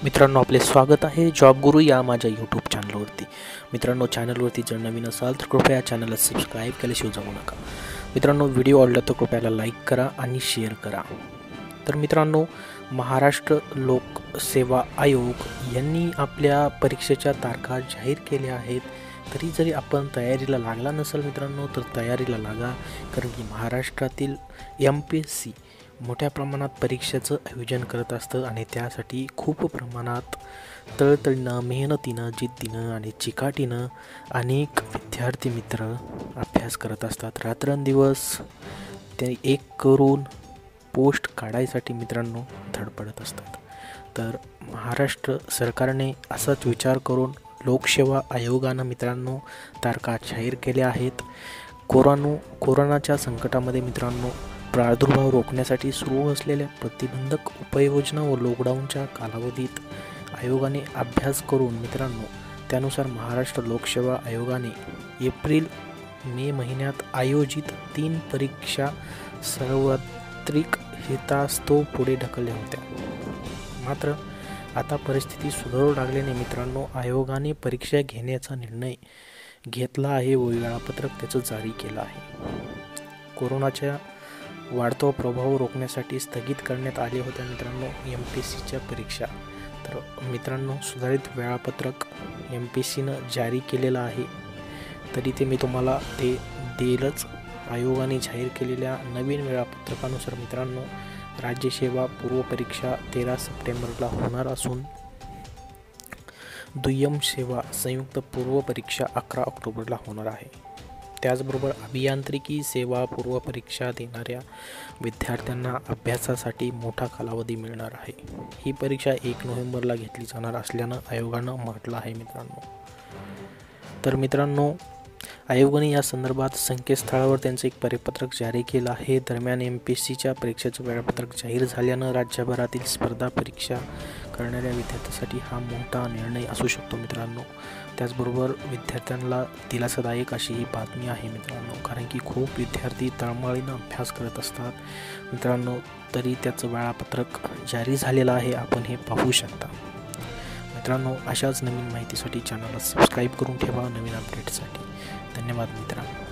मित्रांनो, आपले स्वागत आहे जॉब गुरु या माझ्या यूट्यूब चॅनलवरती। मित्रांनो, चॅनलवरती जर नवीन असाल तर कृपया चॅनलला सबस्क्राईब केल्याशिवाय जाऊ नका। मित्रांनो, व्हिडिओ आवडला तर कृपया लाईक करा आणि शेअर करा। तर मित्रांनो, महाराष्ट्र लोकसेवा आयोग यांनी आपल्या परीक्षेच्या तारखा जाहीर केल्या आहेत। तरी जरी आपण तयारीला लागला नसेल मित्रांनो, तर तयारीला लागा, कारण की महाराष्ट्रातील MPSC मोठ्या प्रमाणात परीक्षेचं आयोजन करत असतं आणि त्यासाठी खूप प्रमाणात तळतळीनं, मेहनतीनं, जिद्दीनं आणि चिकाटीनं अनेक विद्यार्थी मित्र अभ्यास करत असतात। रात्रंदिवस ते एक करून पोस्ट काढायसाठी मित्रांनो धडपडत असतात। तर महाराष्ट्र सरकारने असाच विचार करून लोकसेवा आयोगानं मित्रांनो तारखा जाहीर केल्या आहेत। कोरोनाच्या संकटामध्ये मित्रांनो प्रादुर्भाव रोखण्यासाठी सुरू असलेल्या प्रतिबंधक उपाययोजना व लॉकडाऊनच्या कालावधीत आयोगाने अभ्यास करून मित्रांनो त्यानुसार महाराष्ट्र लोकसेवा आयोगाने एप्रिल-मे महिन्यात आयोजित 3 परीक्षा सार्वत्रिक हितास्तव पुढे ढकलल्या होत्या। मात्र आता परिस्थिती सुधारू लागल्याने मित्रांनो आयोगाने परीक्षा घेण्याचा निर्णय घेतला आहे व वेळापत्रक त्याचं जारी केलं आहे। कोरोनाच्या वाढता प्रभाव रोखण्यासाठी स्थगित करण्यात आले होत्या मित्रांनो MPSCच्या परीक्षा। तर मित्रांनो सुधारित वेळापत्रक MPSCनं जारी केलेलं आहे, तरी ते मी तुम्हाला ते देईलच। आयोगाने जाहीर केलेल्या नवीन वेळापत्रकानुसार मित्रांनो राज्यसेवा पूर्व परीक्षा 13 सप्टेंबरला होणार असून दुय्यम सेवा संयुक्त पूर्व परीक्षा 11 ऑक्टोबरला होणार आहे। त्याचबरोबर अभियांत्रिकी सेवा पूर्व परीक्षा देणाऱ्या विद्यार्थ्यांना अभ्यासासाठी मोठा कालावधी मिळणार आहे। ही परीक्षा 1 नोव्हेंबरला घेतली जाणार असल्यानं आयोगानं म्हटलं आहे मित्रांनो। तर मित्रांनो आयोगाने या संदर्भात संकेतस्थळावर त्यांचं एक परिपत्रक जारी केलं आहे। दरम्यान MPSCच्या परीक्षेचं वेळापत्रक जाहीर झाल्यानं राज्यभरातील स्पर्धा परीक्षा करणाऱ्या विद्यार्थ्यांसाठी हा मोठा निर्णय असू शकतो मित्रांनो। त्याचबरोबर विद्यार्थ्यांना दिलासादायक अशी ही बातमी आहे मित्रांनो, कारण की खूप विद्यार्थी तळमळीनं अभ्यास करत असतात मित्रांनो, तरी त्याचं वेळापत्रक जारी झालेलं आहे, आपण हे पाहू शकता मित्रांनो। अशाच नवीन माहितीसाठी चॅनलला सबस्क्राईब करून ठेवा नवीन अपडेटसाठी। धन्यवाद मित्रांनो।